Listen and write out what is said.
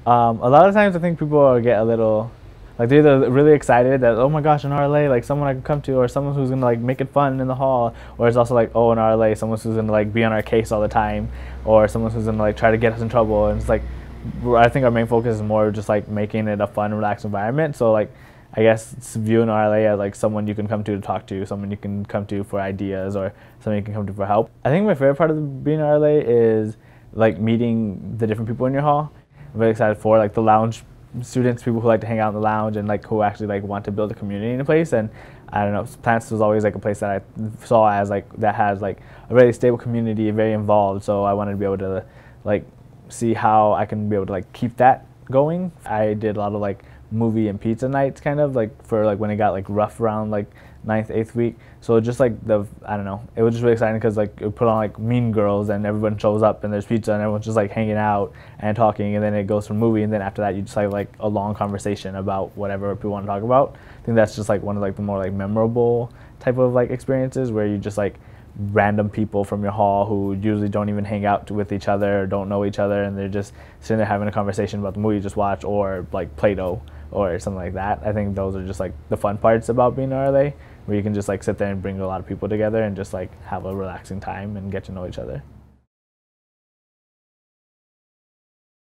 A lot of times I think people get a little, like they're either really excited that, oh my gosh, an RLA, like someone I can come to, or someone who's gonna like make it fun in the hall, or it's also like, oh, an RLA, someone who's gonna like be on our case all the time, or someone who's gonna like try to get us in trouble. And it's like, I think our main focus is more just like making it a fun, relaxed environment. So like, I guess it's view an RLA as like someone you can come to talk to, someone you can come to for ideas, or someone you can come to for help. I think my favorite part of being an RLA is like meeting the different people in your hall. I'm very excited for like the lounge students, people who like to hang out in the lounge and like who actually like want to build a community in a place. And I don't know, Plants was always like a place that I saw as like that has like a really stable community, very involved. So I wanted to be able to like see how I can be able to like keep that going. I did a lot of like movie and pizza nights, kind of like for like when it got like rough around like 9th, 8th week. So just like I don't know, it was just really exciting because like it put on like Mean Girls and everyone shows up and there's pizza and everyone's just like hanging out and talking, and then it goes from movie, and then after that you just have like a long conversation about whatever people want to talk about. I think that's just like one of like the more like memorable type of like experiences where you just like random people from your hall who usually don't even hang out with each other or don't know each other, and they're just sitting there having a conversation about the movie you just watched, or like Play-Doh or something like that. I think those are just like the fun parts about being an RLA, where you can just like sit there and bring a lot of people together and just like have a relaxing time and get to know each other.